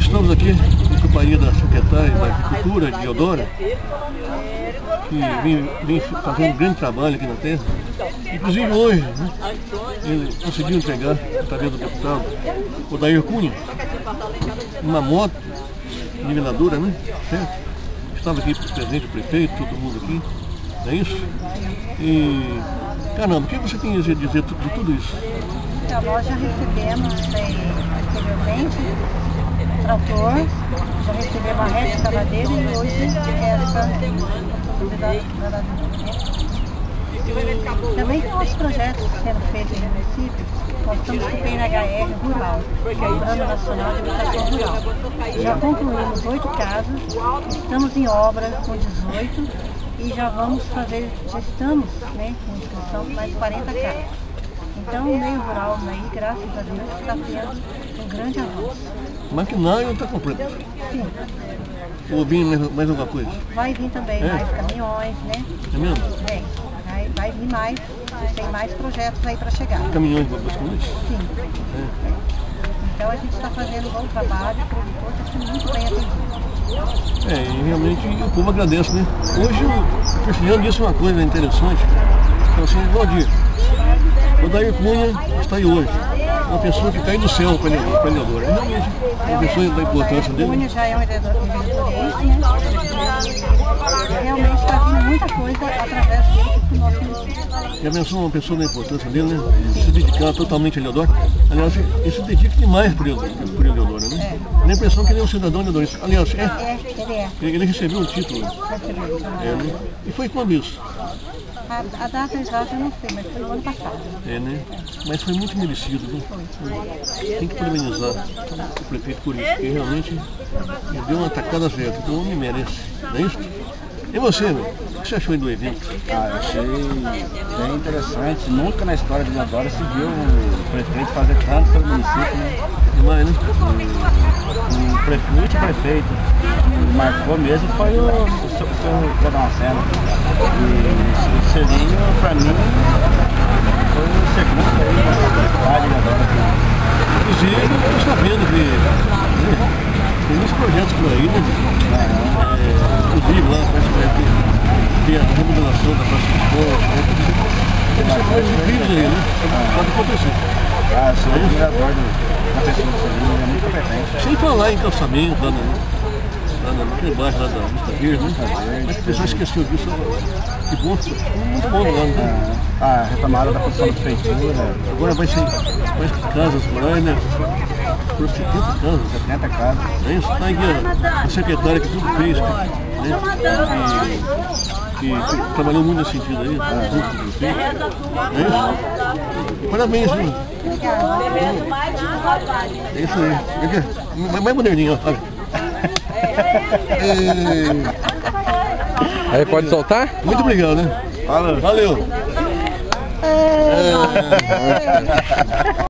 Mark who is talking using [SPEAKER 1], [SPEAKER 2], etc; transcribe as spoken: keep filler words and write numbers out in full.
[SPEAKER 1] estamos aqui em companhia da secretária da Agricultura, de Eudora, que vem, vem fazendo um grande trabalho aqui na terra. Inclusive hoje, né, ele conseguiu entregar, através do deputado Odair Cunha, uma moto niveladora, né? Certo? Estava aqui presente o prefeito, todo mundo aqui, não é isso? E, caramba, o que você tem a dizer de tudo isso?
[SPEAKER 2] Então, nós já recebemos anteriormente o trator, já recebemos a rede escavadeira e hoje essa oportunidade da Também tem outros projetos sendo feitos no município. Nós estamos com o P N H R Rural, Programa Nacional de Habitação Rural. Já concluímos oito casas, estamos em obra com dezoito e já vamos fazer, já estamos, né, com inscrição de mais quarenta casas. Então o meio rural aí, graças a Deus, está tendo um grande avanço.
[SPEAKER 1] O maquinário está completo?
[SPEAKER 2] Sim.
[SPEAKER 1] Ou vir mais, mais alguma coisa?
[SPEAKER 2] Vai vir também é. mais caminhões, né?
[SPEAKER 1] É mesmo?
[SPEAKER 2] Vem. Vai, vai vir mais, tem mais projetos aí para chegar.
[SPEAKER 1] Caminhões para as coisas?
[SPEAKER 2] Sim. É. Então a gente está fazendo um bom trabalho, o produtor está sendo muito bem atendido.
[SPEAKER 1] É, e realmente o povo agradece, né? Hoje o Cristiano disse uma coisa interessante. Então assim, bom dia. O Odair Cunha está aí hoje. Uma pessoa que cai do céu para a Eudora. Realmente, uma pessoa da importância dele.
[SPEAKER 2] O Cunha já é um vereador experiente, né? Realmente está vindo muita coisa através do nosso município.
[SPEAKER 1] Já pensou uma pessoa da importância dele, né? Se dedicar totalmente a Eudora. Aliás, ele se dedica demais por Eudora, né? É. Na impressão que ele é um cidadão de Eudora. Aliás, é.
[SPEAKER 2] É, ele é.
[SPEAKER 1] Ele recebeu um título.
[SPEAKER 2] Recebeu.
[SPEAKER 1] É, né? E foi quando isso?
[SPEAKER 2] A, a data exata eu não sei, mas foi o ano passado.
[SPEAKER 1] É, né? Mas foi muito merecido, né? Tem que parabenizar o prefeito por isso, porque realmente ele deu uma tacada certa, que o homem merece, não é isso? E você, meu? O que você achou aí do evento?
[SPEAKER 3] Ah, eu achei bem interessante. Nunca na história de Eudora se viu o prefeito fazer tanto pelo município, né?
[SPEAKER 1] Demais, né?
[SPEAKER 3] E o prefeito, o prefeito que marcou mesmo foi o, o senhor Pedro. E o Selinho, para mim, foi o segundo aí na cidade de Eudora.
[SPEAKER 1] Inclusive, eu estou sabendo que né, tem muitos projetos por aí, né? É, inclusive lá, parece que vai ter, ter a remodelação da praça de esporte, né? Tem que ser coisas incríveis aí, né? Pode acontecer.
[SPEAKER 3] Ah, sou o admirador da pessoa do Selinho, é muito competente.
[SPEAKER 1] Sem falar em calçamento, lá no, lá no, naquele bairro lá da Vista Verde, né? Mas o pessoal esqueceu disso. Que bom, muito bom lá, né?
[SPEAKER 3] A retomada da construção da prefeitura.
[SPEAKER 1] Agora vai ser mais casas por aí, né? Por setenta casas.
[SPEAKER 3] setenta casas.
[SPEAKER 1] É isso? Tá aqui a secretária que tudo fez, né? Que, que, que trabalhou muito nesse sentido aí, junto com o prefeito. É isso? Parabéns, viu? É isso aí. Mais moderninho, ó.
[SPEAKER 4] Aí pode soltar?
[SPEAKER 1] Muito obrigado, né?
[SPEAKER 3] Valeu.
[SPEAKER 1] Valeu. É.